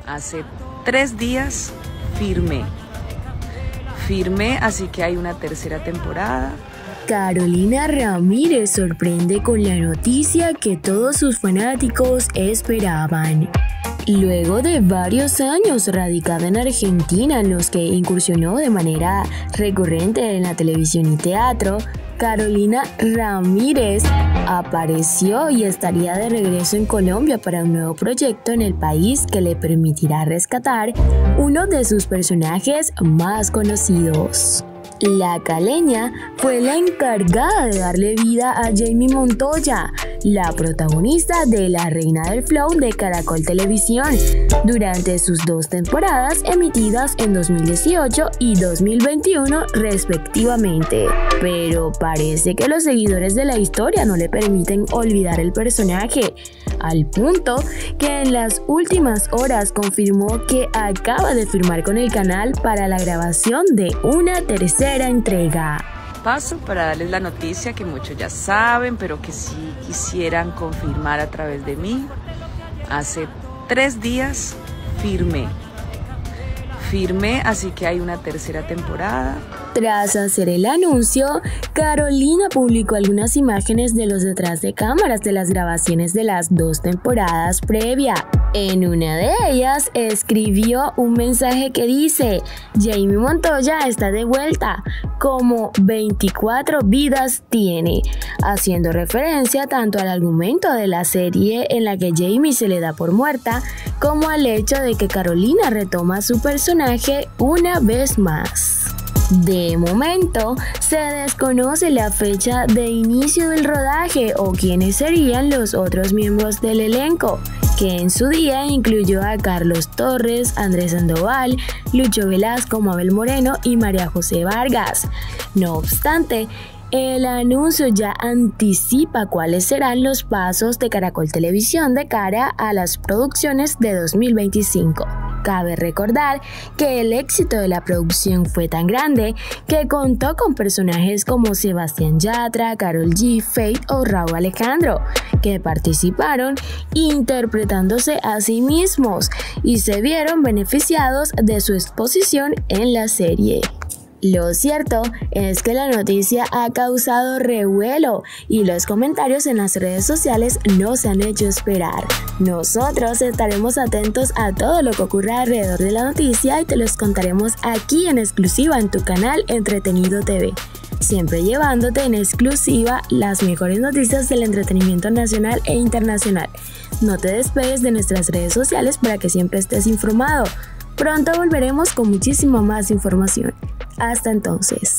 Hace 3 días firmé, así que hay una tercera temporada. Carolina Ramírez sorprende con la noticia que todos sus fanáticos esperaban. Luego de varios años radicada en Argentina, en los que incursionó de manera recurrente en la televisión y teatro, Carolina Ramírez apareció y estaría de regreso en Colombia para un nuevo proyecto en el país que le permitirá rescatar uno de sus personajes más conocidos. La caleña fue la encargada de darle vida a Jamie Montoya, la protagonista de La Reina del Flow de Caracol Televisión, durante sus 2 temporadas emitidas en 2018 y 2021 respectivamente. Pero parece que los seguidores de la historia no le permiten olvidar el personaje, al punto que en las últimas horas confirmó que acaba de firmar con el canal para la grabación de una tercera entrega. Paso para darles la noticia que muchos ya saben, pero que sí quisieran confirmar a través de mí. Hace 3 días firmé, así que hay una tercera temporada. Tras hacer el anuncio, Carolina publicó algunas imágenes de los detrás de cámaras de las grabaciones de las 2 temporadas previas. En una de ellas escribió un mensaje que dice: Jamie Montoya está de vuelta, como 24 vidas tiene, haciendo referencia tanto al argumento de la serie en la que Jamie se le da por muerta, como al hecho de que Carolina retoma su personaje una vez más. De momento, se desconoce la fecha de inicio del rodaje o quiénes serían los otros miembros del elenco, que en su día incluyó a Carlos Torres, Andrés Sandoval, Lucho Velasco, Mabel Moreno y María José Vargas. No obstante, el anuncio ya anticipa cuáles serán los pasos de Caracol Televisión de cara a las producciones de 2025. Cabe recordar que el éxito de la producción fue tan grande que contó con personajes como Sebastián Yatra, Karol G, Feid o Rauw Alejandro, que participaron interpretándose a sí mismos y se vieron beneficiados de su exposición en la serie. Lo cierto es que la noticia ha causado revuelo y los comentarios en las redes sociales no se han hecho esperar. Nosotros estaremos atentos a todo lo que ocurra alrededor de la noticia y te los contaremos aquí en exclusiva en tu canal Entretenido TV, siempre llevándote en exclusiva las mejores noticias del entretenimiento nacional e internacional. No te despegues de nuestras redes sociales para que siempre estés informado. Pronto volveremos con muchísima más información. Hasta entonces.